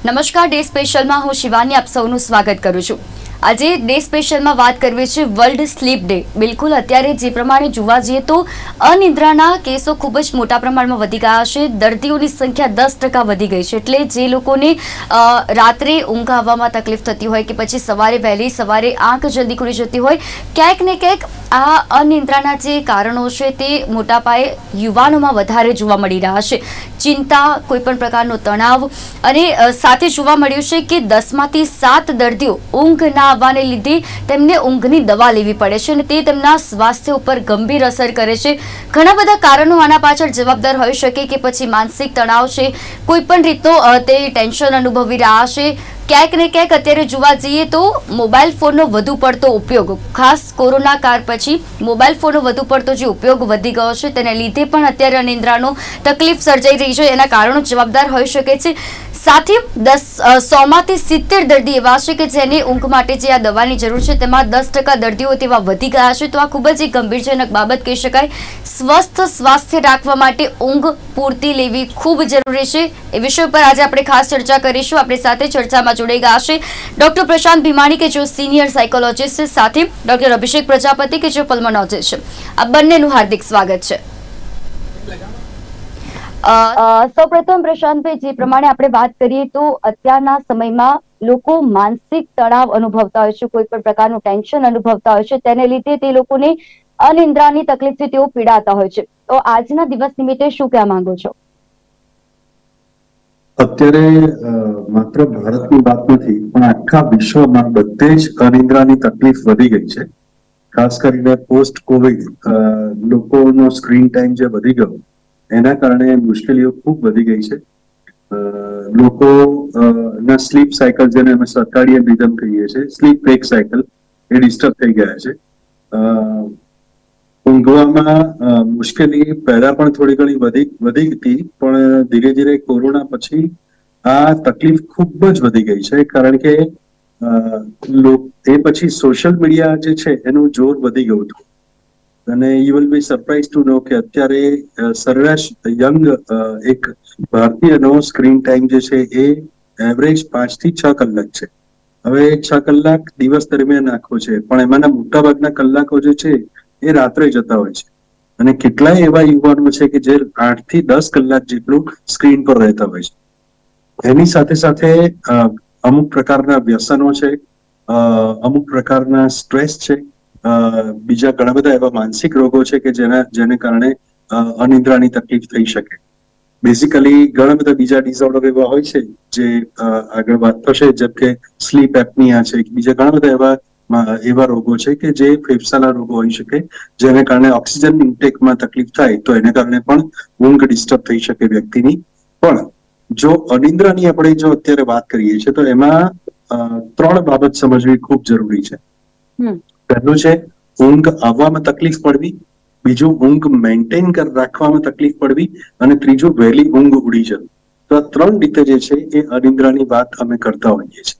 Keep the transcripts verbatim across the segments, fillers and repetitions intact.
નમસ્કાર, ડે સ્પેશિયલમાં હું શિવાની આપ સૌનું સ્વાગત કરું છું। આજે ડે સ્પેશિયલમાં વાત કરવી છે વર્લ્ડ સ્લીપ ડે। બિલકુલ અત્યારે જે પ્રમાણે જોવા જઈએ તો અનિદ્રાના કેસો ખૂબ જ મોટા પ્રમાણમાં વધી ગયા છે। દર્દીઓની સંખ્યા દસ ટકા વધી ગઈ છે। એટલે જે લોકોને રાત્રે ઊંઘ આવવામાં તકલીફ થતી હોય કે પછી સવારે વહેલી સવારે આંખ જલ્દી ખુલી જતી હોય, ક્યાંક ને ક્યાંક આ અનિદ્રાના જે કારણો છે તે મોટા પાયે યુવાનોમાં વધારે જોવા મળી રહ્યા છે। ચિંતા, કોઈપણ પ્રકારનો તણાવ અને સાથે જોવા મળ્યું છે કે દસમાંથી સાત દર્દીઓ ઊંઘ ના આવવાને લીધે તેમને ઊંઘની દવા લેવી પડે છે અને તે તેમના સ્વાસ્થ્ય ઉપર ગંભીર અસર કરે છે। ઘણા બધા કારણો આના પાછળ જવાબદાર હોઈ શકે કે પછી માનસિક તણાવ છે, કોઈપણ રીતનો તે ટેન્શન અનુભવી રહ્યા છે। ક્યાંક ને ક્યાંક અત્યારે જોવા જઈએ તો મોબાઈલ ફોનનો વધુ પડતો ઉપયોગ, ખાસ કોરોના કાળ પછી મોબાઈલ ફોનનો વધુ પડતો જે ઉપયોગ વધી ગયો છે તેને લીધે પણ અત્યારે અનિદ્રાનો તકલીફ સર્જાઈ રહી છે। એના કારણો જવાબદાર હોઈ શકે છે। સાથે દસ સોમાંથી સિત્તેર દર્દી એવા છે કે જેને ઊંઘ માટે જે આ દવાની જરૂર છે તેમાં દસ ટકા દર્દીઓ તેવા વધી ગયા છે। તો આ ખૂબ જ એક ગંભીરજનક બાબત કહી શકાય। સ્વસ્થ સ્વાસ્થ્ય રાખવા માટે ઊંઘ પૂરતી લેવી ખૂબ જરૂરી છે। એ વિષય પર આજે આપણે ખાસ ચર્ચા કરીશું। આપણી સાથે ચર્ચામાં જોડાઈ ગયા છે ડોક્ટર પ્રશાંત ભીમાણી કે જે સિનિયર સાયકોલોજીસ્ટ છે, સાથે ડોક્ટર અભિષેક પ્રજાપતિ કે જે પલ્મોનોલોજીસ્ટ છે। આ બંનેનું હાર્દિક સ્વાગત છે। સૌપ્રથમ પ્રશાંતભાઈ, જે પ્રમાણે આપણે વાત કરીએ તો અત્યારના સમયમાં લોકો માનસિક તણાવ અનુભવતા હોય છે, કોઈ પણ પ્રકારનું ટેન્શન અનુભવતા હોય છે, તેને લીધે તે લોકોને અનિદ્રાની તકલીફથી તેઓ પીડાતા હોય છે। તો આજના દિવસ નિમિત્તે શું કહેવા માંગો છો? અત્યારે માત્ર ભારતની વાત નથી પણ આખા વિશ્વમાં બધે જ અનિદ્રાની તકલીફ વધી ગઈ છે। ખાસ કરીને પોસ્ટ કોવિડ લોકોનો સ્ક્રીન ટાઈમ જે વધી ગયો એના કારણે મુશ્કેલીઓ ખૂબ વધી ગઈ છે। લોકો ના સ્લીપ સાયકલ, જેને અમે સર્કાડિયન રિધમ કહીએ છીએ, સ્લીપ વેક સાયકલ, એ ડિસ્ટર્બ થઈ ગયા છે। ઊંઘવામાં મુશ્કેલી પહેલા પણ થોડી ઘણી વધી વધી હતી, પણ ધીરે ધીરે કોરોના પછી આ તકલીફ ખૂબ જ વધી ગઈ છે, કારણ કે એ પછી સોશિયલ મીડિયા જે છે એનું જોર વધી ગયું હતું। અને you will be surprise to know કે અત્યારે સરેરાશ યંગ એક ભારતીયનો સ્ક્રીન ટાઈમ જે છે એ એવરેજ પાંચ થી છ કલાક છે। હવે છ કલાક દિવસ દરમિયાન આખો છે, પણ એમાંના મોટા ભાગના કલાકો જે છે એ રાત્રે જતા હોય છે। અને કેટલાય એવા યુવાનો છે કે જે આઠ થી દસ કલાક જેટલું સ્ક્રીન પર રહેતા હોય છે। એની સાથે સાથે અમુક પ્રકારના વ્યસનો છે, અમુક પ્રકારના સ્ટ્રેસ છે, બીજા ઘણા બધા એવા માનસિક રોગો છે કે જેના જેને કારણે અનિદ્રાની તકલીફ થઈ શકે। બેઝિકલી ઘણા બધા બીજા ડિસઓર્ડર એવા હોય છે જે આગળ વાત થશે, જેમ કે સ્લીપ એપનિયા છે, બીજા ઘણા બધા એવા એવા રોગો છે કે જે ફેફસાના રોગો હોઈ શકે, જેને કારણે ઓક્સિજન ઇન્ટેકમાં તકલીફ થાય તો એને કારણે પણ ઊંઘ ડિસ્ટર્બ થઈ શકે વ્યક્તિની। પણ જો અનિદ્રાની આપણે જો અત્યારે વાત કરીએ છીએ તો એમાં ત્રણ બાબત સમજવી ખૂબ જરૂરી છે। પહેલું છે ઊંઘ આવવામાં તકલીફ પડવી, બીજું ઊંઘ મેન્ટેન રાખવામાં તકલીફ પડવી, અને ત્રીજું વહેલી ઊંઘ ઉડી જવી। તો આ ત્રણ રીતે જે છે એ અનિદ્રાની વાત અમે કરતા હોઈએ છીએ।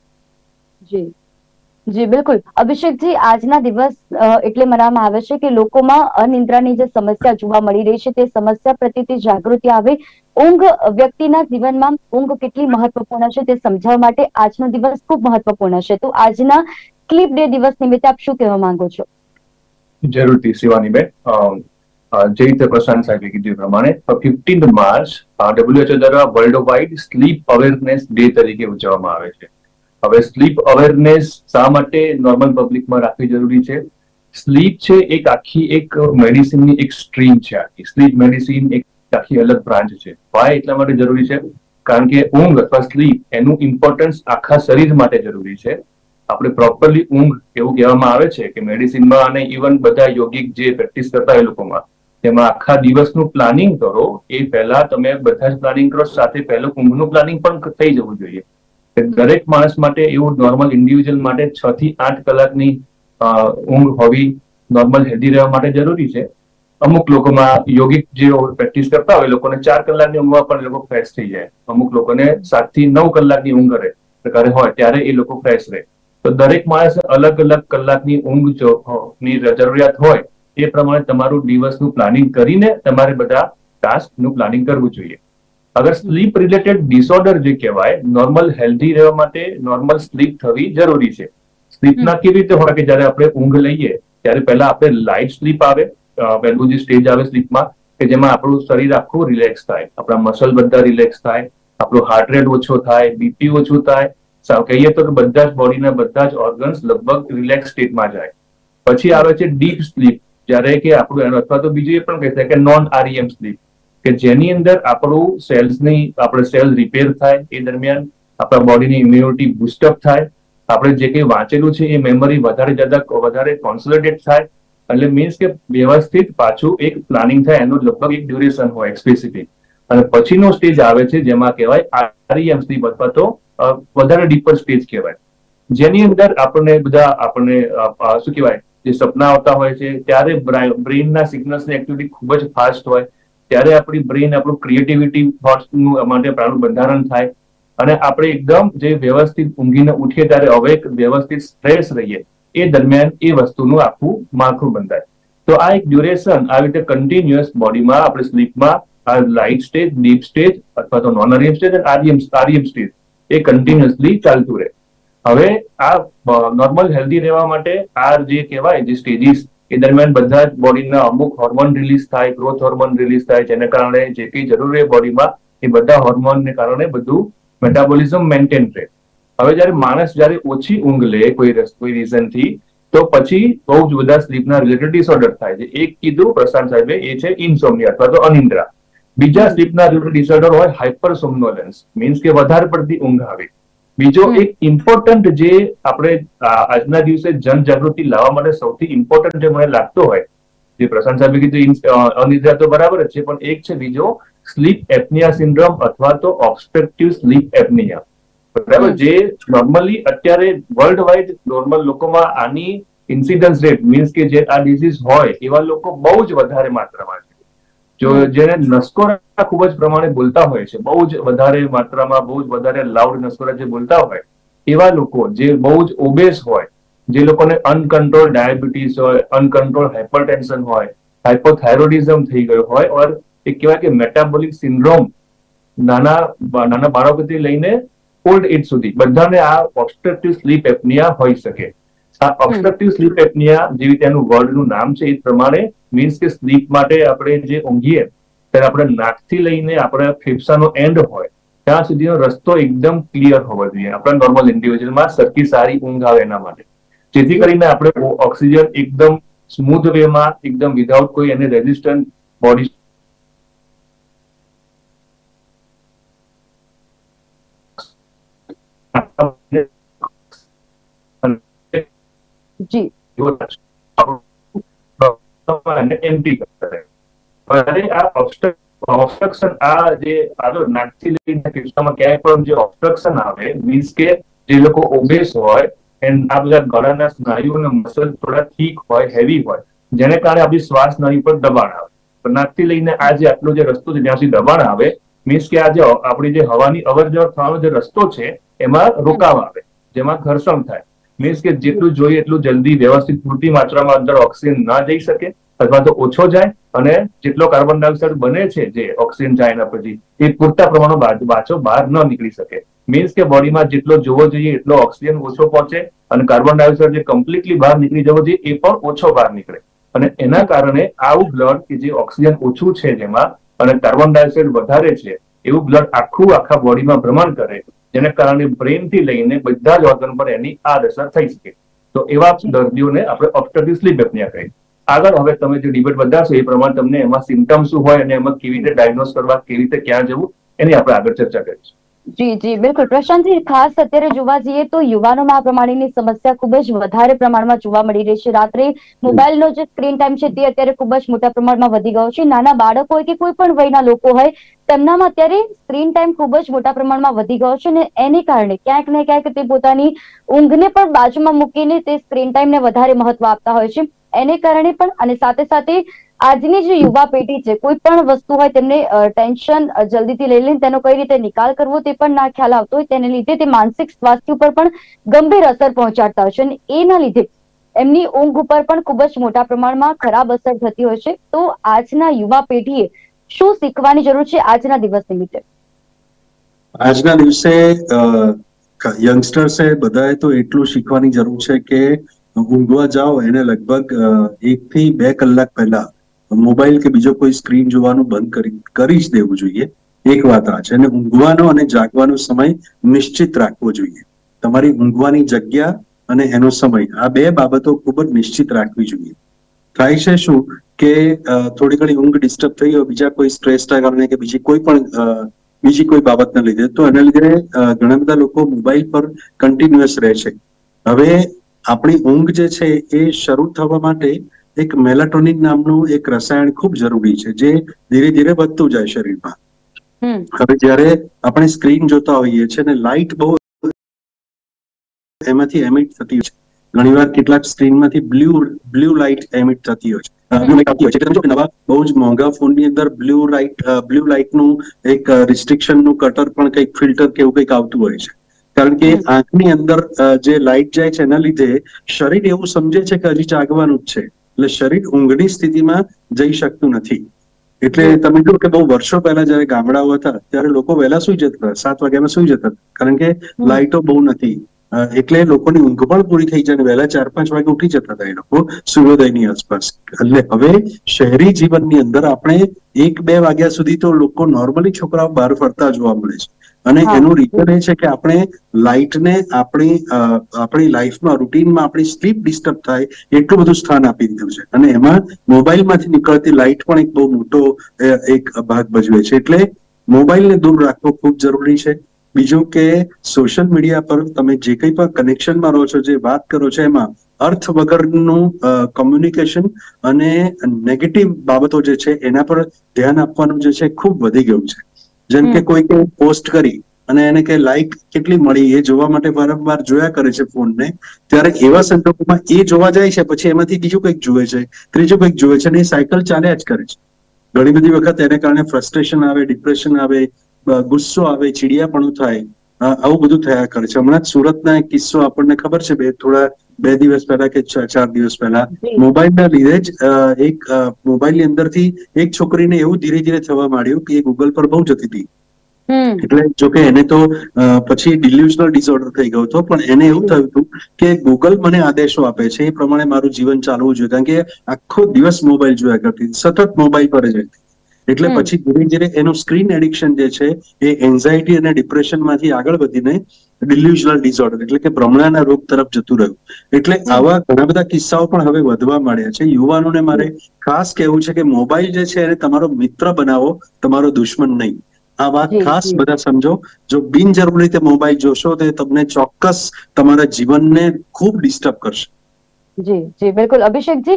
જી જી બિલકુલ અભિષેકજી, આજના દિવસ એટલે મનાવવામાં આવે છે કે લોકોમાં અનિદ્રાની જે સમસ્યા જોવા મળી રહી છે તે સમસ્યા પ્રત્યે જાગૃતિ આવે। ઊંઘ વ્યક્તિના જીવનમાં ઊંઘ કેટલી મહત્વપૂર્ણ છે તે સમજાવવા માટે આજનો દિવસ ખૂબ મહત્વપૂર્ણ છે। તો આજના સ્લીપ ડે દિવસ નિમિત્તે આપ શું કહેવા માંગો છો? જરૂરથી શિવાનીબેન, જે રીતે પ્રશાંત સાહેબે કીધું પ્રમાણે ફિફ્ટીન્થ માર્ચ ડબ્લ્યુએચઓ દ્વારા world wide sleep awareness day તરીકે ઉજવવામાં આવે છે। હવે સ્લીપ અવેરનેસ શા માટે નોર્મલ પબ્લિકમાં રાખવી જરૂરી છે? સ્લીપ છે એક આખી એક મેડિસિનની એક સ્ટ્રીમ છે। આખી સ્લીપ મેડિસિન એક આખી અલગ બ્રાન્ચ છે। વાય એટલા માટે જરૂરી છે કારણ કે ઊંઘ અથવા સ્લીપ એનું ઇમ્પોર્ટન્સ આખા શરીર માટે જરૂરી છે। આપણે પ્રોપરલી ઊંઘ એવું કહેવામાં આવે છે કે મેડિસિનમાં અને ઇવન બધા યોગિક જે પ્રેક્ટિસ કરતા હોય લોકોમાં, તેમાં આખા દિવસનું પ્લાનિંગ કરો એ પહેલા તમે બધા જ પ્લાનિંગ કરો, સાથે પહેલું ઊંઘનું પ્લાનિંગ પણ થઈ જવું જોઈએ। દરેક માણસ માટે એવું નોર્મલ ઇન્ડિવિજ્યુઅલ માટે છ થી આઠ કલાકની ઊંઘ હોવી નોર્મલ હેલ્ધી રહેવા માટે જરૂરી છે। અમુક લોકોમાં યોગિક જે પ્રેક્ટિસ કરતા હોય લોકોને ચાર કલાકની ઊંઘમાં પણ લોકો ફ્રેશ થઈ જાય। અમુક લોકોને સાત થી નવ કલાકની ઊંઘ કરે પ્રકારે હોય ત્યારે એ લોકો ફ્રેશ રહે। તો દરેક માણસ અલગ અલગ કલાકની ઊંઘ ની જરૂરિયાત હોય એ પ્રમાણે તમારું દિવસનું પ્લાનિંગ કરીને તમારે બધા ટાસ્કનું પ્લાનિંગ કરવું જોઈએ। અગર સ્લીપ રિલેટેડ ડિસઓર્ડર જે કહેવાય, નોર્મલ હેલ્ધી રહેવા માટે નોર્મલ સ્લીપ થવી જરૂરી છે. સ્લીપના કેવી રીતે હોય કે જયારે આપણે ઊંઘ લઈએ ત્યારે પહેલા આપણે લાઇટ સ્લીપ આવે, પહેલું જે સ્ટેજ આવે સ્લીપમાં કે જેમાં આપણું શરીર આખું રિલેક્સ થાય, આપણા મસલ બધા રિલેક્સ થાય, આપણું હાર્ટ રેટ ઓછો થાય, બીપી ઓછું થાય, કહીએ તો બધા જ બોડીના બધા જ ઓર્ગન્સ લગભગ રિલેક્સ સ્ટેટમાં જાય. પછી આવે છે ડીપ સ્લીપ, જ્યારે કે આપણું અથવા તો બીજું એ પણ કહી શકાય કે નોન આરઈએમ સ્લીપ, કે જેની અંદર આપણું સેલ્સની આપણે સેલ્સ રિપેર થાય, એ દરમિયાન આપણા બોડીની ઇમ્યુનિટી બુસ્ટઅપ થાય, આપણે જે કંઈ વાંચેલું છે એ મેમરી વધારે જ્યાદા વધારે કોન્સોલિડેટ થાય, એટલે મીન્સ કે વ્યવસ્થિત પાછું એક પ્લાનિંગ થાય, એનું લગભગ એક ડ્યુરેશન હોય સ્પેસિફિક. અને પછીનો સ્ટેજ આવે છે જેમાં કહેવાય આરઈએમ સ્લીપ અથવા તો વધારે ડીપર સ્ટેજ કહેવાય, જેની અંદર આપણને બધા આપણને શું કહેવાય જે સપના આવતા હોય છે ત્યારે બ્રેઇનના સિગ્નલ્સની એક્ટિવિટી ખૂબ જ ફાસ્ટ હોય, ત્યારે આપણી બ્રેઇન આપણું ક્રિએટિવિટી થોટ્સનું માટે પ્રાણનું બંધારણ થાય અને આપણે એકદમ જે વ્યવસ્થિત ઊંઘીને ઉઠીએ ત્યારે હવે એક વ્યવસ્થિત સ્ટ્રેસ રહીએ, એ દરમિયાન એ વસ્તુનું આખું માળખું બંધાય. તો આ એક ડ્યુરેશન આવી રીતે કન્ટિન્યુઅસ બોડીમાં આપણે સ્લીપમાં આ લાઇટ સ્ટેજ, ડીપ સ્ટેજ અથવા તો નોન આરઈએમ સ્ટેજ અને આરઈએમ આરઈએમ સ્ટેજ એ કન્ટિન્યુઅસલી ચાલતું રહે. હવે આ નોર્મલ હેલ્ધી રહેવા માટે આ જે કહેવાય જે સ્ટેજીસ એ દરમિયાન બધા જ બોડીના અમુક હોર્મોન રિલીઝ થાય, ગ્રોથ હોર્મોન રિલીઝ થાય, જેને કારણે જે કંઈ જરૂર રહે બોડીમાં એ બધા હોર્મોનને કારણે બધું મેટાબોલિઝમ મેન્ટેન રહે. હવે જયારે માણસ જયારે ઓછી ઊંઘ લે કોઈ કોઈ રીઝનથી તો પછી બહુ જ બધા સ્લીપના રિલેટેડ ડિસઓર્ડર થાય છે. એક કીધું પ્રશાંત સાહેબે એ છે ઇન્સોમ્નિયા અથવા તો અનિદ્રા. બીજા સ્લીપના રિલેટેડ ડિસઓર્ડર હોય હાઇપરસોમ્નોલેન્સ, મીન્સ કે વધારે પડતી ઊંઘ આવે. બીજો એક ઇમ્પોર્ટન્ટ જે આપણે આજના દિવસે જનજાગૃતિ લાવવા માટે સૌથી ઇમ્પોર્ટન્ટ જે મને લાગતો હોય, જે પ્રશાંત સાહેબે કીધું અનિદ્રા તો બરાબર જ છે, પણ એક છે બીજો સ્લીપ એપનિયા સિન્ડ્રોમ અથવા તો ઓબ્સ્ટ્રક્ટિવ સ્લીપ એપનિયા. બરાબર, જે નોર્મલી અત્યારે વર્લ્ડ વાઇડ નોર્મલ લોકોમાં આની ઇન્સિડન્સ રેટ મીન્સ કે જે આ ડિઝીઝ હોય એવા લોકો બહુ જ વધારે માત્રામાં છે. જો જેને નસકોરા ખૂબ જ પ્રમાણે બોલતા હોય છે, બહુ જ વધારે માત્રામાં બહુ જ વધારે લાઉડ નસકોરા જે બોલતા હોય એવા લોકો, જે બહુ જ ઓબેસ હોય, જે લોકોને અનકન્ટ્રોલ ડાયાબિટીસ હોય, અનકન્ટ્રોલ હાઇપરટેન્શન હોય, હાઇપોથાઇરોઇડિઝમ થઈ ગયો હોય, ઓર એ કહેવાય કે મેટાબોલિક સિન્ડ્રોમ નાના નાના બાળકોથી લઈને ઓલ્ડ એજ સુધી બધાને આ ઓબ્સ્ટ્રક્ટિવ સ્લીપ એપનિયા હોઈ શકે. આ ઓબ્સ્ટ્રક્ટિવ સ્લીપ એપનિયા જેવી તેનું વર્ડનું નામ છે એ પ્રમાણે મીન્સ કે સ્લીપ માટે આપણે જે ઊંઘીએ ત્યારે આપણે નાકથી લઈને આપણા ફેફસાનો એન્ડ હોય ત્યાં સુધીનો રસ્તો એકદમ ક્લિયર હોવો જોઈએ આપણા નોર્મલ ઇન્ડિવિજ્યુઅલમાં, સરખી સારી ઊંઘ આવે એના માટે, જેથી કરીને આપણે ઓક્સિજન એકદમ સ્મૂથ વેમાં એકદમ વિધાઉટ કોઈ એને રેઝિસ્ટન્ટ બોડી જી એમ્પ્ટી કરે. આ ઓબ્સ્ટ્રક્શન આ જે નાકથી લઈને ફેફસામાં ક્યાંય પણ જે ઓબ્સ્ટ્રક્શન આવે મીન્સ કે જે લોકો ઓબેસ હોય એન્ડ આ બધા ગળાના સ્નાયુ અને મસલ થોડા થીક હોય, હેવી હોય, જેને કારણે આપણી શ્વાસ નળી પર દબાણ આવે. નાકથી લઈને આ જે આટલો જે રસ્તો છે જ્યાં સુધી દબાણ આવે મીન્સ કે આ જે આપણી જે હવાની અવર જવર થવાનો જે રસ્તો છે એમાં રોકાવ આવે, જેમાં ઘર્ષણ થાય. મીન્સ કે જેટલું જોઈએ એટલું જલ્દી વ્યવસ્થિત પૂરતી માત્રામાં અંદર ઓક્સિજન ના જઈ શકે અથવા તો ઓછો જાય, અને જેટલો કાર્બન ડાયોક્સાઇડ બને છે જે ઓક્સિજન જાય એના પછી એ પૂરતા પ્રમાણમાં પાછો બહાર ન નીકળી શકે. મીન્સ કે બોડીમાં જેટલો જોવો જોઈએ એટલો ઓક્સિજન ઓછો પહોંચે અને કાર્બન ડાયોક્સાઇડ જે કમ્પ્લીટલી બહાર નીકળી જવો જોઈએ એ પણ ઓછો બહાર નીકળે. અને એના કારણે આવું બ્લડ કે જે ઓક્સિજન ઓછું છે જેમાં અને કાર્બન ડાયોક્સાઇડ વધારે છે એવું બ્લડ આખું આખા બોડીમાં ભ્રમણ કરે, જેને કારણે બ્રેન થી લઈને બધા જ ઓર્ગન પર એની આડઅસર થઈ શકે. તો એવા દર્દીઓને આપણે ઓબ્સ્ટ્રક્ટિવ સ્લીપ એપનિયા કહીએ. આગળ હવે તમે જે ડિબેટ વધારશો એ પ્રમાણે તમને એમાં સિમ્ટમ શું હોય અને એમાં કેવી રીતે ડાયગ્નોઝ કરવા, કેવી રીતે ક્યાં જવું એની આપણે આગળ ચર્ચા કરીશું. જી જી બિલકુલ પ્રશાંતજી, ખાસ અત્યારે જોવા જઈએ તો યુવાનોમાં આ પ્રમાણેની સમસ્યા ખૂબ જ વધારે પ્રમાણમાં જોવા મળી રહી છે. રાત્રે મોબાઈલનો જે સ્ક્રીન ટાઈમ છે તે અત્યારે ખૂબ જ મોટા પ્રમાણમાં વધી ગયો છે. નાના બાળકો હોય કે કોઈ પણ વયના લોકો હોય તેમનામાં અત્યારે સ્ક્રીન ટાઈમ ખૂબ જ મોટા પ્રમાણમાં વધી ગયો છે અને એને કારણે ક્યાંક ને ક્યાંક તે પોતાની ઊંઘને પણ બાજુમાં મૂકીને તે સ્ક્રીન ટાઈમને વધારે મહત્વ આપતા હોય છે. એને કારણે પણ અને સાથે સાથે આજની જે યુવા પેઢી છે કોઈ પણ વસ્તુ હોય તેમને ટેન્શન જલ્દીથી લઈ લઈને તેનો કઈ રીતે નિકાલ કરવો તે પણ ના ખ્યાલ આવતો હોય, તેને લીધે તે માનસિક સ્વાસ્થ્ય ઉપર પણ ગંભીર અસર પહોંચાડતા હોય છે અને એના લીધે એમની ઊંઘ ઉપર પણ ખૂબ જ મોટા પ્રમાણમાં ખરાબ અસર થતી હોય છે. તો આજના યુવા પેઢીએ શું શીખવાની જરૂર છે આજના દિવસ નિમિત્તે? આજના દિવસે યંગસ્ટર્સે બધાએ તો એટલું શીખવાની જરૂર છે કે ઊંઘવા જાઓ એને લગભગ એક થી બે કલાક પહેલા મોબાઈલ કે બીજો કોઈ સ્ક્રીન જોવાનું બંધ કરી કરી જ દેવું જોઈએ. એક વાત આ છે. અને ઊંઘવાનો અને જાગવાનો સમય નિશ્ચિત રાખવો જોઈએ. તમારી ઊંઘવાની જગ્યા અને એનો સમય, આ બે બાબતો ખૂબ જ નિશ્ચિત રાખવી જોઈએ. થાય છે શું કે થોડી ઘણી ઊંઘ ડિસ્ટર્બ થઈ હોય બીજા કોઈ સ્ટ્રેસના કારણે કે બીજી કોઈ પણ બીજી કોઈ બાબતના લીધે, તો એના લીધે ઘણા બધા લોકો મોબાઈલ પર કન્ટિન્યુઅસ રહે છે. હવે આપણી ઊંઘ જે છે એ શરૂ થવા માટે એક મેલાટોનિન નામનું એક રસાયણ ખૂબ જરૂરી છે, જે ધીરે ધીરે વધતું જાય શરીરમાં. હવે જ્યારે આપણે સ્ક્રીન જોતા હોઈએ છીએ અને લાઇટ બહુ એમાંથી એમિટ થતી હોય છે, ઘણીવાર કેટલાક સ્ક્રીનમાંથી બ્લુ બ્લુ લાઇટ એમિટ થતી હોય છે. નવા બહુ જ મોંઘા ફોનની અંદર બ્લુ લાઇટ બ્લુ લાઇટનું એક રિસ્ટ્રિક્શનનું કટર પણ કંઈક ફિલ્ટર કે એવું કંઈક આવતું હોય છે. કારણ કે આંખની અંદર જે લાઇટ જાય છે એના લીધે શરીર એવું સમજે છે કે હજી જાગવાનું જ છે, એટલે શરીર ઊંઘની સ્થિતિમાં જઈ શકતું નથી. એટલે તમે કહો કે બહુ વર્ષો પહેલા જયારે ગામડાઓ હતા ત્યારે લોકો વહેલા સુઈ જતા, સાત વાગ્યામાં સુઈ જતા, કારણ કે લાઇટો બહુ નથી. એટલે લોકોની ઊંઘ પણ પૂરી થઈ જાય, વહેલા ચાર પાંચ વાગે ઉઠી જતા હતા એ લોકો સૂર્યોદયની આસપાસ. એટલે હવે શહેરી જીવનની અંદર આપણે એક બે વાગ્યા સુધી તો લોકો નોર્મલી છોકરાઓ બહાર ફરતા જોવા મળે છે. અને એનું રીઝન એ છે કે આપણે લાઇટને આપણી આપણી લાઈફમાં રૂટીનમાં આપણી સ્લીપ ડિસ્ટર્બ થાય એટલું બધું સ્થાન આપી દીધું છે. અને એમાં મોબાઈલમાંથી નીકળતી લાઇટ પણ એક બહુ મોટો એક ભાગ ભજવે છે. એટલે મોબાઈલને દૂર રાખવો ખૂબ જરૂરી છે. બીજું કે સોશિયલ મીડિયા પર તમે જે કંઈ પણ કનેક્શનમાં રહો છો, જે વાત કરો છો, એમાં અર્થ વગરનું કોમ્યુનિકેશન અને નેગેટિવ બાબતો જે છે એના પર ધ્યાન આપવાનું જે છે ખૂબ વધી ગયું છે. જેમ કે કોઈ કોઈ પોસ્ટ કરી અને એને કે લાઈક કેટલી મળી એ જોવા માટે વારંવાર જોયા કરે છે ફોનને, ત્યારે એવા સંજોગોમાં એ જોવા જાય છે, પછી એમાંથી બીજું કંઈક જુએ છે, ત્રીજું કંઈક જુએ છે, અને એ સાયકલ ચાલ્યા જ કરે છે. ઘણી બધી વખત એને કારણે ફ્રસ્ટ્રેશન આવે, ડિપ્રેશન આવે, ગુસ્સો આવે, ચીડિયાપણું થાય, આવું બધું થયા કરે છે. હમણાં જ સુરતના એક કિસ્સો આપણને ખબર છે, બે થોડા બે દિવસ પહેલા કે ચાર દિવસ પહેલા મોબાઈલના લીધે જ એક મોબાઈલની અંદરથી એક છોકરીને એવું ધીરે ધીરે થવા માંડ્યું કે એ ગૂગલ પર બહુ જતી હતી. એટલે જોકે એને તો પછી ડિલ્યુઝનલ ડિસઓર્ડર થઈ ગયો હતો, પણ એને એવું થયું હતું કે ગૂગલ મને આદેશો આપે છે એ પ્રમાણે મારું જીવન ચાલવું જોઈએ, કારણ કે આખો દિવસ મોબાઈલ જોયા કરતી, સતત મોબાઈલ પર જ હતી. એટલે પછી ધીરે ધીરે એનું સ્ક્રીન એડિક્શન જે છે એ એન્ઝાયટી અને ડિપ્રેશનમાંથી આગળ વધીને ડિલ્યુઝનલ ડિસઓર્ડર એટલે કે ભ્રમણાના રોગ તરફ જતું રહ્યું. એટલે આવા ઘણા બધા કિસ્સાઓ પણ હવે વધવા માંડ્યા છે. યુવાનોને મારે ખાસ કહેવું છે કે મોબાઈલ જે છે એને તમારો મિત્ર બનાવો, તમારો દુશ્મન નહીં. આ વાત ખાસ બધા સમજો. જો બિનજરૂરી રીતે મોબાઈલ જોશો તો તમને ચોક્કસ તમારા જીવનને ખૂબ ડિસ્ટર્બ કરશે. જી જી બિલકુલ. અભિષેકજી,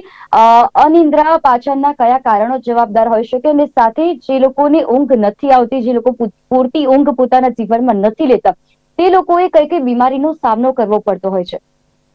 અનિદ્રા પાછળના કયા કારણો જવાબદાર હોઈ શકે, અને સાથે જે લોકોને ઊંઘ નથી આવતી, જે લોકો પૂરતી ઊંઘ પોતાના જીવનમાં નથી લેતા, તે લોકોએ કઈ કઈ બીમારીનો સામનો કરવો પડતો હોય છે?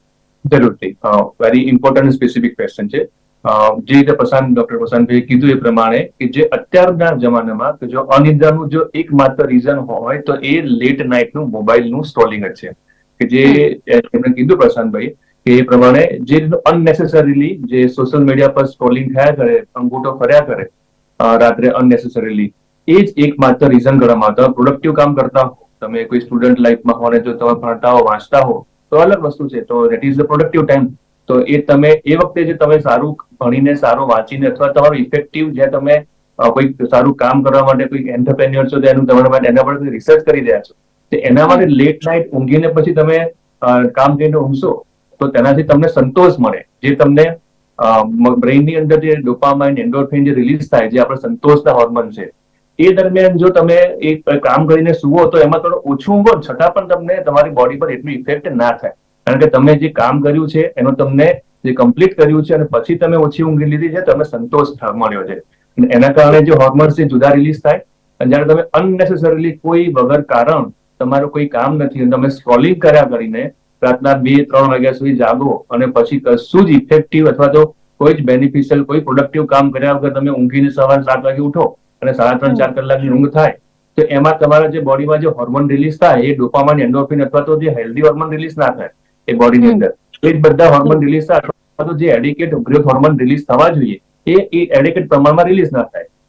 જરૂરથી. વેરી ઇમ્પોર્ટન્ટ સ્પેસિફિક ક્વેશ્ચન છે. જે રીતે પ્રશાંત ડોક્ટર પ્રશાંતભાઈએ કીધું એ પ્રમાણે કે જે અત્યારના જમાનામાં કે જો અનિદ્રાનું જો એકમાત્ર રીઝન હોય તો એ લેટ નાઇટનું મોબાઈલનું સ્ક્રોલિંગ જ છે. કે જે એમણે કીધું પ્રશાંતભાઈ કે એ પ્રમાણે જે અનનેસેસરીલી જે સોશિયલ મીડિયા પર સ્ક્રોલિંગ થયા કરે, અંગૂઠો ફર્યા કરે રાત્રે અનનેસેસરીલી, એ જ એકમાત્ર રીઝન ગણવામાં આવતા. પ્રોડક્ટિવ કામ કરતા હો, તમે કોઈ સ્ટુડન્ટ લાઈફમાં હો ને જો તમે ભણતા હો, વાંચતા હો તો અલગ વસ્તુ છે, તો that is the productive time. તો એ તમે એ વખતે જે તમે સારું ભણીને, સારું વાંચીને, અથવા તમારું ઇફેક્ટિવ જે તમે કોઈ સારું કામ કરવા માટે કોઈ એન્ટરપ્રેન્યોર છો, એનું તમારા માટે એના પર રિસર્ચ કરી રહ્યા છો, તો એના માટે લેટ નાઇટ ઊંઘીને પછી તમે કામ કરીને ઊંઘશો તો તેનાથી તમને સંતોષ મળે, જે તમને બ્રેઇનની અંદર જે ડોપામાઇન, એન્ડોર્ફિન જે રિલીઝ થાય, જે આપણે સંતોષના હોર્મોન છે, એ દરમિયાન જો તમે એક કામ કરીને સુવો તો એમાં થોડું ઓછું ઊંઘો, છતાં પણ તમને તમારી બોડી પર એટલું ઇફેક્ટ ના થાય, કારણ કે તમે જે કામ કર્યું છે એનો તમને જે કમ્પ્લીટ કર્યું છે અને પછી તમે ઓછી ઊંઘી લીધી છે, તમને સંતોષ મળ્યો છે. એના કારણે જે હોર્મોન્સ છે જુદા રિલીઝ થાય. અને જયારે તમે અનનેસેસરીલી કોઈ વગર કારણ તમારું કોઈ કામ નથી અને તમે સ્ક્રોલિંગ કર્યા કરીને રાતના બે ત્રણ વાગ્યા સુધી જાગો અને પછી કશું જ ઇફેક્ટિવ અથવા તો કોઈ જ બેનિફિશિયલ કોઈ પ્રોડક્ટિવ કામ કર્યા વગર તમે ઊંઘીને સવારે સાત વાગે ઉઠો અને સાડા ત્રણ ચાર કલાકની ઊંઘ થાય, તો એમાં તમારા જે બોડીમાં જે હોર્મોન રિલીઝ થાય એ ડોપામાઇન, એન્ડોર્ફિન અથવા તો જે હેલ્ધી હોર્મોન રિલીઝ ના થાય એ બોડીની અંદર, એ જ બધા હોર્મોન રિલીઝ થાય અથવા તો જે એડિકેટ ગ્રોથ હોર્મોન રિલીઝ થવા જોઈએ એ એડિકેટ પ્રમાણમાં રિલીઝ ના થાય.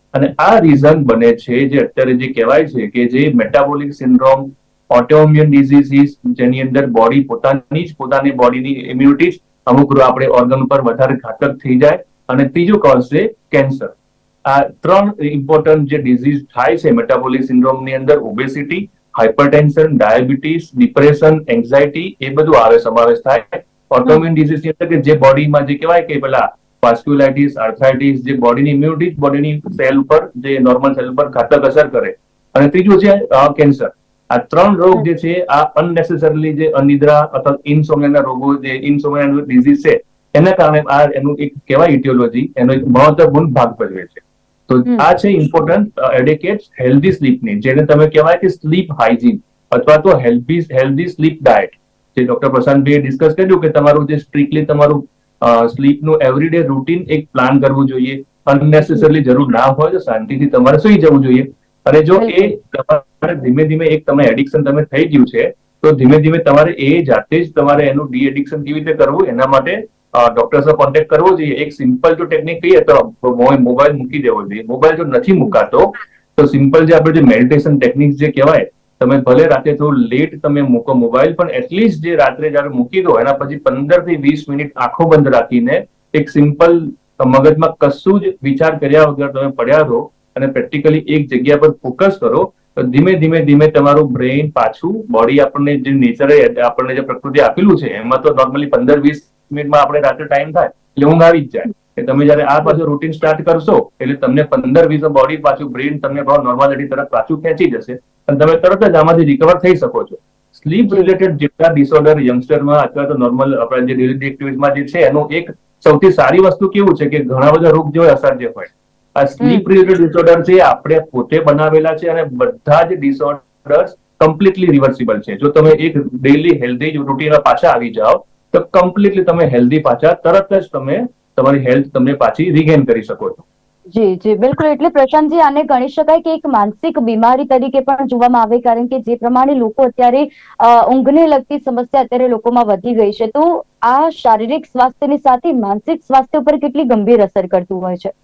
અને આ રીઝન બને છે જે અત્યારે જે કહેવાય છે કે જે મેટાબોલિક સિન્ડ્રોમ, ઓટોઇમ્યુન ડિઝીઝીસ, જેની અંદર બોડી પોતાની જ પોતાની બોડીની ઇમ્યુનિટી અમુક આપણે ઓર્ગન ઉપર વધારે ઘાતક થઈ જાય, અને ત્રીજું કોઝ છે કેન્સર. આ ત્રણ ઇમ્પોર્ટન્ટ જે ડિઝીઝ થાય છે મેટાબોલિક સિન્ડ્રોમની અંદર, obesity, hypertension, diabetes, depression, anxiety, એ બધું આવે સમાવેશ થાય. ઓટોઇમ્યુન ડિઝીઝ ની અંદર કે જે બોડીમાં જે કહેવાય કે પેલા વાસ્ક્યુલાઇટિસ, આર્થરાઇટિસ, જે બોડીની ઇમ્યુનિટી બોડીની સેલ ઉપર, જે નોર્મલ સેલ ઉપર ઘાતક અસર કરે. અને ત્રીજું છે કેન્સર. આ ત્રણ રોગ જે છે આ અનનેસેસરીલી જે અનિદ્રા અથવા ઇન્સોમ્નિયાના રોગો, જે ઇન્સોમ્નિયા ડિઝીઝ છે, એના કારણે આ એનું એક કહેવાય ઇટિયોલોજી એનો એક મહત્વપૂર્ણ ભાગ ભજવે છે. તો આ છે ઇમ્પોર્ટન્ટ એડિકેટ હેલ્ધી સ્લીપની, જેને તમે કહેવાય કે સ્લીપ હાઇજીન અથવા તો હેલ્ધી હેલ્ધી સ્લીપ ડાયટ, જે ડોક્ટર પ્રશાંતભાઈએ ડિસ્કસ કર્યું કે તમારું જે સ્ટ્રિક્ટલી તમારું સ્લીપનું એવરીડે રૂટીન એક પ્લાન કરવું જોઈએ. અનનેસેસરીલી જરૂર ના હોય તો શાંતિથી તમારે સુઈ જવું જોઈએ. અને જો એ તમારે ધીમે ધીમે એક તમે એડિક્શન તમે થઈ ગયું છે, તો ધીમે ધીમે તમારે એ જાતે જ તમારે એનું ડી એડિક્શન કેવી રીતે કરવું, એના માટે ડોક્ટર સાથે કોન્ટેક્ટ કરવો જોઈએ. એક સિમ્પલ જો ટેકનિક કહીએ તો મોબાઈલ મૂકી દેવો જોઈએ. મોબાઈલ જો નથી મુકાતો તો સિમ્પલ જે આપણે જે મેડિટેશન ટેકનિક જે કહેવાય, તમે ભલે રાતે થોડું લેટ તમે મૂકો મોબાઈલ, પણ એટલીસ્ટ જે રાત્રે જયારે મૂકી દો એના પછી પંદર થી વીસ મિનિટ આંખો બંધ રાખીને એક સિમ્પલ મગજમાં કશું જ વિચાર કર્યા વગર તમે પડ્યા રહો અને પ્રેક્ટિકલી એક જગ્યા પર ફોકસ કરો, તો ધીમે ધીમે ધીમે તમારું બ્રેઇન પાછું બોડી આપણને જે નેચરે આપણને જે પ્રકૃતિ આપેલું છે એમાં તો નોર્મલી પંદર વીસ મિનિટમાં આપણે રાત્રે ટાઈમ થાય એટલે ઊંઘ આવી જ જાય. તમે જયારે આ પાછું રૂટીન સ્ટાર્ટ કરશો એટલે તમને પંદર વીસ બોડી પાછું બ્રેઇન તમને નોર્માલિટી તરફ પાછું ખેંચી જશે અને તમે તરત જ આમાંથી રિકવર થઈ શકો છો. સ્લીપ રિલેટેડ જેટલા ડિસઓર્ડર યંગસ્ટરમાં અથવા તો નોર્મલ આપણા જે ડેલી એક્ટિવિટીમાં જે છે, એનું એક સૌથી સારી વસ્તુ કેવું છે કે ઘણા બધા રોગ જે હોય અસર જે હોય, આ સ્લીપ રિલેટેડ ડિસઓર્ડર છે આપણે પોતે બનાવેલા છે, અને બધા જ ડિસઓર્ડર્સ કમ્પ્લીટલી રિવર્સિબલ છે. જો તમે એક ડેલી હેલ્ધી રૂટીનમાં પાછા આવી જાઓ તો કમ્પ્લીટલી તમે હેલ્ધી પાછા તરત જ તમે તમારી હેલ્થ તમને પાછી રિગેન કરી શકો છો. જી જી બિલકુલ. એટલે પ્રશાંતજી, આને ગણી શકાય કે એક માનસિક બીમારી તરીકે પણ જોવામાં આવે, કારણ કે જે પ્રમાણે લોકો અત્યારે ઊંઘને લગતી સમસ્યા અત્યારે લોકોમાં વધી ગઈ છે, તો આ શારીરિક સ્વાસ્થ્યની સાથે માનસિક સ્વાસ્થ્ય ઉપર કેટલી ગંભીર અસર કરતું હોય છે?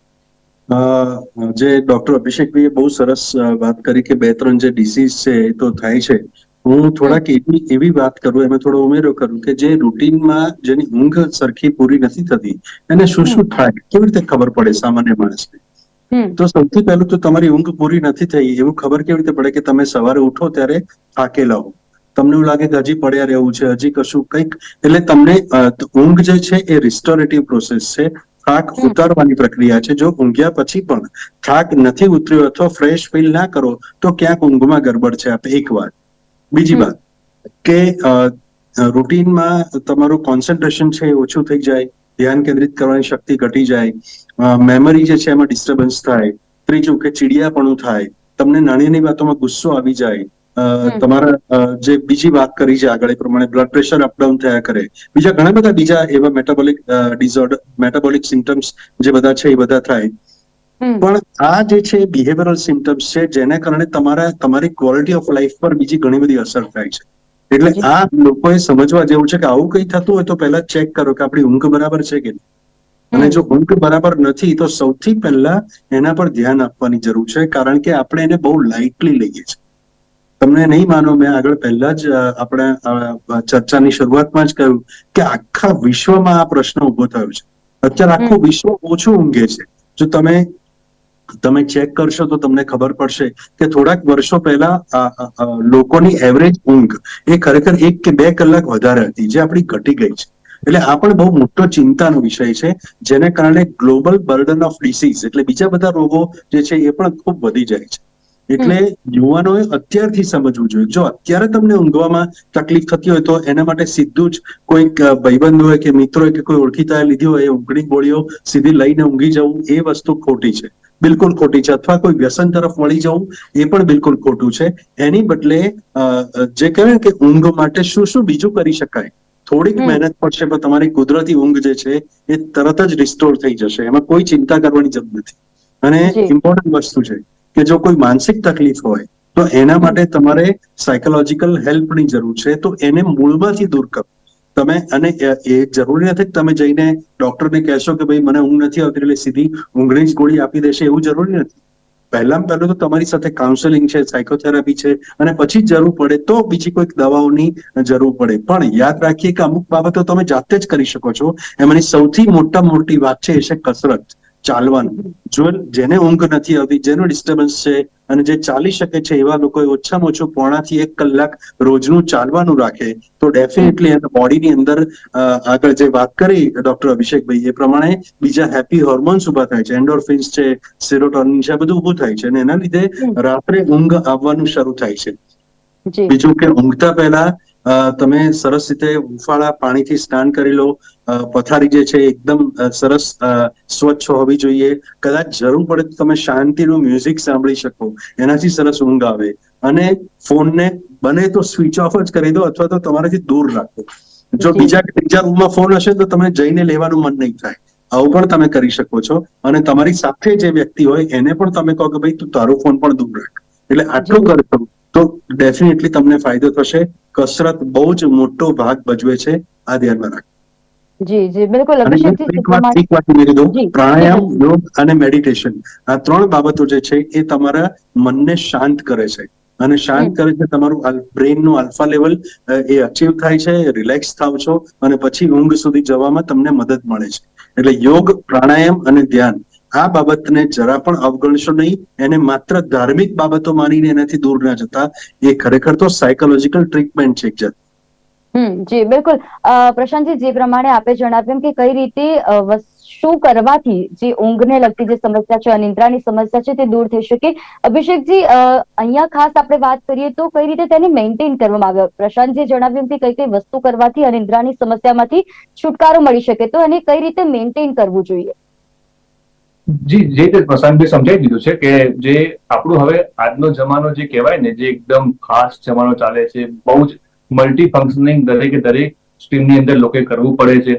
જે ડોક્ટર અભિષેકભાઈએ બહુ સરસ વાત કરી કે બે ત્રણ જે ડિસીઝ છે એ તો થાય છે. હું થોડાક એવી એવી વાત કરું, એમાં થોડો ઉમેરો કરું કે જે રૂટીનમાં જેની ઊંઘ સરખી પૂરી નથી થતી એને શું શું થાય, કેવી રીતે ખબર પડે સામાન્ય માણસને? તો સૌથી પહેલું તો તમારી ઊંઘ પૂરી નથી થઈ એવું ખબર કેવી રીતે પડે કે તમે સવારે ઉઠો ત્યારે થાકેલા હો, તમને એવું લાગે કે હજી પડ્યા રહેવું છે, હજી કશું કંઈક, એટલે તમને ઊંઘ જે છે એ રિસ્ટોરેટિવ પ્રોસેસ છે, થાક ઉતારવાની પ્રક્રિયા છે. જો ઊંઘ્યા પછી પણ થાક નથી ઉતર્યો અથવા ફ્રેશ ફીલ ના કરો તો ક્યાંક ઊંઘમાં ગડબડ છે. આપણે એક વાત. બીજી વાત કે રૂટીનમાં તમારું કોન્સન્ટ્રેશન છે એ ઓછું થઈ જાય, ધ્યાન કેન્દ્રિત કરવાની શક્તિ ઘટી જાય, મેમરી જે છે એમાં ડિસ્ટર્બન્સ થાય. ત્રીજું કે ચીડિયાપણું થાય, તમને નાની નાની વાતોમાં ગુસ્સો આવી જાય, તમારા જે બીજી વાત કરી છે આગળ એ પ્રમાણે બ્લડ પ્રેશર અપડાઉન થયા કરે, બીજા ઘણા બધા બીજા એવા મેટાબોલિક ડિસઓર્ડર મેટાબોલિક સિમ્ટમ્સ જે બધા છે એ બધા થાય. પણ આ જે છે બિહેવિયરલ સિમ્ટમ્સ છે જેના કારણે તમારા તમારી ક્વોલિટી ઓફ લાઈફ પર બીજી ઘણી બધી અસર થાય છે. એટલે આ લોકોએ સમજવા જેવું છે કે આવું કઈ થતું હોય તો પહેલા ચેક કરો કે આપણી ઊંઘ બરાબર છે કે નહીં, અને જો ઊંઘ બરાબર નથી તો સૌથી પહેલા એના પર ધ્યાન આપવાની જરૂર છે, કારણ કે આપણે એને બહુ લાઇટલી લઈએ છીએ. તમને નહીં માનો, મેં આગળ પહેલા જ આપણે ચર્ચાની શરૂઆતમાં જ કહ્યું કે આખા વિશ્વમાં આ પ્રશ્ન ઉભો થયો છે. અત્યારે આખું વિશ્વ ઓછું ઊંઘે છે. જો તમે તમે ચેક કરશો તો તમને ખબર પડશે કે થોડાક વર્ષો પહેલા લોકોની એવરેજ ઊંઘ એ ખરેખર એક કે બે કલાક વધારે હતી, જે આપણી ઘટી ગઈ છે. એટલે આ પણ બહુ મોટો ચિંતાનો વિષય છે, જેને કારણે ગ્લોબલ બર્ડન ઓફ ડિસીઝ એટલે બીજા બધા રોગો જે છે એ પણ ખૂબ વધી જાય છે. એટલે યુવાનોએ અત્યારથી સમજવું જોઈએ. જો અત્યારે તમને ઊંઘવામાં તકલીફ થતી હોય તો એના માટે સીધું જ કોઈક ભાઈબંધ હોય કે મિત્રો હોય કે કોઈ ઓળખીતા લીધી હોય એ ઊંઘની ગોળીઓ સીધી લઈને ઊંઘી જવું એ વસ્તુ ખોટી છે, બિલકુલ ખોટી છે. અથવા કોઈ વ્યસન તરફ વળી જવું એ પણ બિલકુલ ખોટું છે. એની બદલે જે કહેવાય કે ઊંઘ માટે શું શું બીજું કરી શકાય, થોડીક મહેનત પડશે પણ તમારી કુદરતી ઊંઘ જે છે એ તરત જ રિસ્ટોર થઈ જશે, એમાં કોઈ ચિંતા કરવાની જરૂર નથી. અને ઇમ્પોર્ટન્ટ વસ્તુ છે કે જો કોઈ માનસિક તકલીફ હોય તો એના માટે તમારે સાયકોલોજીકલ હેલ્પની જરૂર છે, તો એને મૂળમાંથી દૂર કરો. તમે અને એ જરૂરી નથી કે તમે જઈને ડોક્ટરને કહેશો કે ભાઈ મને ઊંઘ નથી આવતી એટલે સીધી ઊંઘની જ ગોળી આપી દેશે, એવું જરૂરી નથી. પહેલામાં પહેલું તો તમારી સાથે કાઉન્સેલિંગ છે, સાયકોથેરાપી છે, અને પછી જરૂર પડે તો બીજી કોઈક દવાઓની જરૂર પડે. પણ યાદ રાખીએ કે અમુક બાબતો તમે જાતે જ કરી શકો છો. એમાંની સૌથી મોટા મોટી વાત છે એ છે કસરત, ચાલવાનું. જો જેને ઊંઘ નથી આવતી, જેનું ડિસ્ટર્બન્સ છે અને જે ચાલી શકે છે એવા લોકોએ ઓછામાં ઓછું પોણાથી એક કલાક રોજનું ચાલવાનું રાખે તો ડેફિનેટલી એના બોડીની અંદર આગળ જે વાત કરી ડોક્ટર અભિષેકભાઈ એ પ્રમાણે બીજા હેપી હોર્મોન્સ ઉભા થાય છે, એન્ડોર્ફિન્સ છે, સેરોટોનિન છે, બધું ઉભું થાય છે અને એના લીધે રાત્રે ઊંઘ આવવાનું શરૂ થાય છે. બીજું કે ઊંઘતા પહેલા તમે સરસ રીતે હુંફાળા પાણીથી સ્નાન કરી લો. પથારી જે છે એકદમ સરસ સ્વચ્છ હોવી જોઈએ. કદાચ જરૂર પડે તો તમે શાંતિનું મ્યુઝિક સાંભળી શકો, એનાથી સરસ ઊંઘ આવે. અને ફોનને બને તો સ્વિચ ઓફ જ કરી દો અથવા તો તમારાથી દૂર રાખો. જો બીજા બીજા રૂમમાં ફોન હશે તો તમે જઈને લેવાનું મન નહીં થાય. આવું પણ તમે કરી શકો છો. અને તમારી સાથે જે વ્યક્તિ હોય એને પણ તમે કહો કે ભાઈ તું તારો ફોન પણ દૂર રાખ. એટલે આટલું કરશો તો ડેફિનેટલી તમને ફાયદો થશે. કસરત બહુ જ મોટો ભાગ ભજવે છે, આ ધ્યાનમાં રાખો. જી જી બિલકુલ. પ્રાણાયામ, યોગ અને મેડિટેશન આ ત્રણ બાબતો જે છે એ તમારા મનને શાંત કરે છે અને શાંત કરે છે તમારું બ્રેઇનનું આલ્ફા લેવલ એ અચીવ થાય છે, રિલેક્સ થાવ છો અને પછી ઊંઘ સુધી જવામાં તમને મદદ મળે છે. એટલે યોગ, પ્રાણાયામ અને ધ્યાન આ બાબતને જરા પણ અવગણશો નહીં. એને માત્ર ધાર્મિક બાબતો માનીને એનાથી દૂર ના જતા. એ ખરેખર તો સાયકોલોજીકલ ટ્રીટમેન્ટ છે એક જાત. હમ જી બિલકુલ. પ્રશાંતજી, જે પ્રમાણે આપે જણાવ્યું કે કઈ રીતે શું કરવાથી જે ઊંઘને લગતી જે સમસ્યા છે, અનિદ્રાની સમસ્યા છે તે દૂર થઈ શકે. અભિષેકજી, અહીંયા ખાસ આપણે વાત કરીએ તો કઈ રીતે તેને મેન્ટેન કરવામાં આવે. પ્રશાંતજી જણાવ્યું કે કઈ કઈ વસ્તુ કરવાથી અનિદ્રાની સમસ્યામાંથી છુટકારો મળી શકે, તો એને કઈ રીતે મેન્ટેન કરવું જોઈએ? જી, જે રીતે પ્રશાંતભાઈ સમજાવી દીધું છે કે જે આપણું હવે આજનો જમાનો જે કહેવાય ને, જે એકદમ ખાસ જમાનો ચાલે છે, બહુ જ મલ્ટી ફંક્શનિંગ દરેકે દરેક સ્ટ્રીમની અંદર લોકોએ કરવું પડે છે.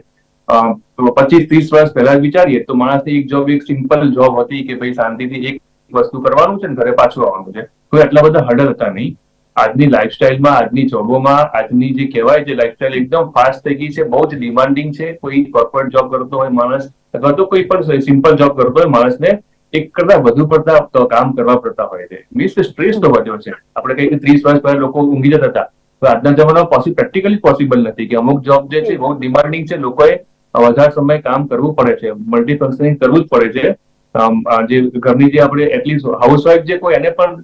પચીસ ત્રીસ વર્ષ પહેલા વિચારીએ તો માણસની એક જોબ એક સિમ્પલ જોબ હતી કે ભાઈ શાંતિથી એક વસ્તુ કરવાનું છે ને ઘરે પાછું આવવાનું છે. કોઈ આટલા બધા હર્ડલ હતા નહીં. આજની લાઈફસ્ટાઈલમાં, આજની જોબોમાં, આજની જે કહેવાય છે લાઈફસ્ટાઈલ એકદમ ફાસ્ટ થઈ ગઈ છે, બહુ જ ડિમાન્ડિંગ છે. કોઈ કોર્પોરેટ જોબ કરતો હોય માણસ અથવા તો કોઈ પણ સિમ્પલ જોબ કરતો હોય માણસને એક કરતા વધુ પડતા કામ કરવા પડતા હોય છે. મીન્સ સ્ટ્રેસ તો વધ્યો છે. આપણે કઈ ત્રીસ વર્ષ પહેલા લોકો ઊંઘી જતા હતા, તો આજના જમાનામાં પ્રેક્ટિકલી પોસિબલ નથી કે અમુક જોબ જે છે બહુ ડિમાન્ડિંગ છે, લોકોએ વધારે સમય કામ કરવું પડે છે, મલ્ટી ફંક્શનિંગ કરવું જ પડે છે. જે ઘરની જે આપણે એટલીસ્ટ હાઉસવાઇફ જે કોઈ એને પણ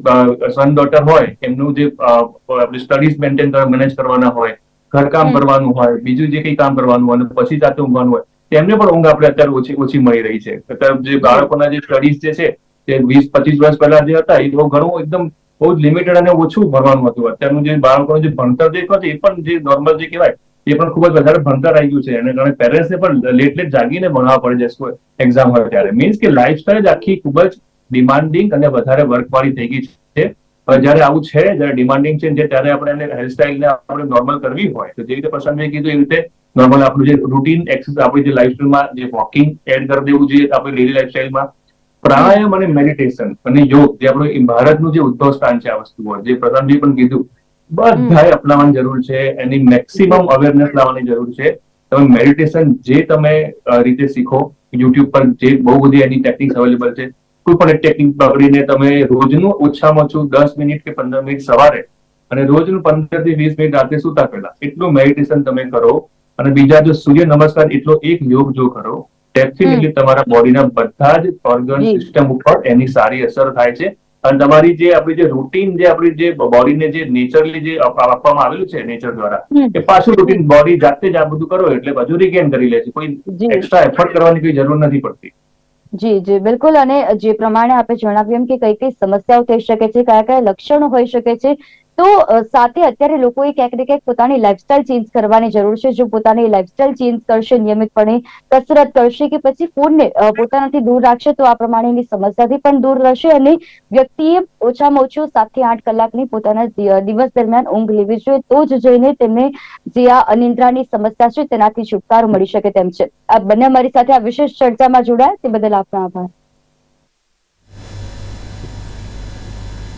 સન ડોટર હોય, એમનું જે આપણે સ્ટડીઝ મેન્ટેન મેનેજ કરવાના હોય, ઘરકામ કરવાનું હોય, બીજું જે કઈ કામ કરવાનું હોય અને પછી સાથે ઊંઘવાનું હોય, તેમને પણ ઊંઘ આપણે અત્યારે ઓછી ઓછી મળી રહી છે. અત્યારે જે બાળકોના જે સ્ટડીઝ જે છે તે વીસ પચીસ વર્ષ પહેલા જે હતા એ ઘણું એકદમ બહુ જ લિમિટેડ અને ઓછું ભણવાનું હતું. અત્યારનું જે બાળકોનું જે ભણતર જે છે એ પણ જે નોર્મલ જે કહેવાય એ પણ ખૂબ જ વધારે ભણતર આવી ગયું છે. એને કારણે પેરેન્ટ્સને પણ લેટ લેટ જાગીને ભણવા પડે છે એક્ઝામ હોય ત્યારે. મીન્સ કે લાઈફસ્ટાઈલ આખી ખૂબ જ ડિમાન્ડિંગ અને વધારે વર્કવાળી થઈ ગઈ છે. જયારે આવું છે, જયારે ડિમાન્ડિંગ છે, ત્યારે આપણે એને હેરસ્ટાઈલને આપણે નોર્મલ કરવી હોય તો જે રીતે પ્રશાંતભાઈ કીધું એ રીતે નોર્મલ આપણું જે રૂટીન એક્સરસાઇઝ આપણી જે લાઈફસ્ટાઈલમાં જે વોકિંગ એડ કરી દેવું જોઈએ આપણી ડેલી લાઈફસ્ટાઈલમાં. પ્રાણાયામ અને મેડિટેશન અને યોગ જે આપણું ભારતનું જે ઉદ્ભવ સ્થાન છે આ વસ્તુઓ, જે પ્રશાંતભાઈ પણ કીધું, બધાએ અપનાવવાની જરૂર છે. એની મેક્સિમમ અવેરનેસ લાવવાની જરૂર છે. તમે મેડિટેશન જે તમે રીતે શીખો, યુટ્યુબ પર જે બહુ બધી એની ટેકનિક્સ અવેલેબલ છે, કોઈ પણ એક ટેકનિક પકડીને તમે રોજનું ઓછામાં ઓછું દસ મિનિટ કે પંદર મિનિટ સવારે અને રોજનું પંદર થી વીસ મિનિટ રાત્રે સુતા પહેલા એટલું મેડિટેશન તમે કરો. અને બીજા જો સૂર્ય નમસ્કાર એટલો એક યોગ જો કરો, ડેફિનેટલી તમારા બોડીના બધા જ ઓર્ગન સિસ્ટમ ઉપર એની સારી અસર થાય છે. અને તમારી જે આપણી જે રૂટીન જે આપણી જે બોડીને જે નેચરલી જે આપવામાં આવેલું છે નેચર દ્વારા, એ પાછું રૂટીન બોડી જાતે જ આ બધું કરો એટલે બધું રિગેન કરી લે છે. કોઈ એક્સ્ટ્રા એફર્ટ કરવાની કોઈ જરૂર નથી પડતી. જી જી બિલકુલ. અને જે પ્રમાણે આપણે જણાવ્યું એમ કે કઈ કઈ સમસ્યાઓ થઈ શકે છે, કયા કયા લક્ષણો હોઈ શકે છે, તો સાથે અત્યારે લોકોએ ક્યાંક ને ક્યાંક પોતાની લાઈફસ્ટાઈલ ચેન્જ કરવાની જરૂર છે. જો પોતાની લાઈફસ્ટાઈલ ચેન્જ કરશે, નિયમિતપણે કસરત કરશે કે પછી ફોનને પોતાનાથી દૂર રાખશે તો આ પ્રમાણેની સમસ્યાથી પણ દૂર રહેશે. અને વ્યક્તિએ ઓછામાં ઓછું સાત થી આઠ કલાકની પોતાના દિવસ દરમિયાન ઊંઘ લેવી જોઈએ, તો જ જઈને તેમને જે આ અનિદ્રાની સમસ્યા છે તેનાથી છુટકારો મળી શકે તેમ છે. આ બંને અમારી સાથે આ વિશેષ ચર્ચામાં જોડાયા તે બદલ આપનો આભાર.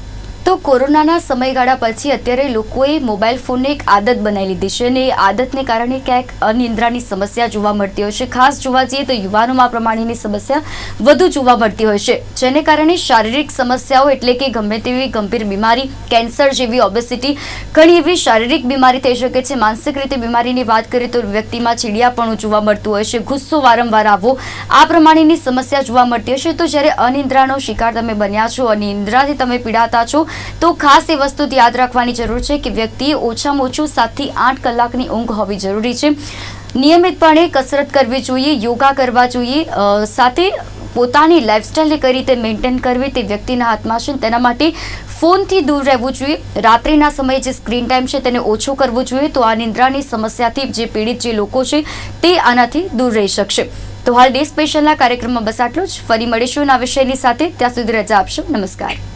તો કોરોનાના સમયગાળા પછી અત્યારે લોકોએ મોબાઈલ ફોનને એક આદત બનાવી લીધી છે અને એ આદતને કારણે ક્યાંક અનિદ્રાની સમસ્યા જોવા મળતી હોય છે. ખાસ જોવા જઈએ તો યુવાનોમાં આ પ્રમાણેની સમસ્યા વધુ જોવા મળતી હોય છે, જેને કારણે શારીરિક સમસ્યાઓ એટલે કે ગમે તેવી ગંભીર બીમારી, કેન્સર જેવી, ઓબેસિટી, ઘણી એવી શારીરિક બીમારી થઈ શકે છે. માનસિક રીતે બીમારીની વાત કરીએ તો વ્યક્તિમાં ચીડિયાપણું જોવા મળતું હોય છે, ગુસ્સો વારંવાર આવવો, આ પ્રમાણેની સમસ્યા જોવા મળતી હશે. તો જ્યારે અનિદ્રાનો શિકાર તમે બન્યા છો, અનિદ્રાથી તમે પીડાતા છો, તો ખાસ એ વસ્તુ યાદ રાખવાની જરૂર છે કે વ્યક્તિએ ઓછામાં ઓછું સાત થી આઠ કલાકની ઊંઘ હોવી જરૂરી છે. નિયમિતપણે કસરત કરવી જોઈએ, યોગા કરવા જોઈએ, સાથે પોતાની લાઈફસ્ટાઈલને કઈ રીતે મેન્ટેન કરવી તે વ્યક્તિના હાથમાં છે. તેના માટે ફોનથી દૂર રહેવું જોઈએ. રાત્રિના સમયે જે સ્ક્રીન ટાઈમ છે તેને ઓછો કરવો જોઈએ. તો આ નિંદ્રાની સમસ્યાથી જે પીડિત જે લોકો છે તે આનાથી દૂર રહી શકશે. તો હાલ ડે સ્પેશિયલના કાર્યક્રમમાં બસ આટલું જ. ફરી મળીશું આ વિષયની સાથે. ત્યાં સુધી રજા આપશો. નમસ્કાર.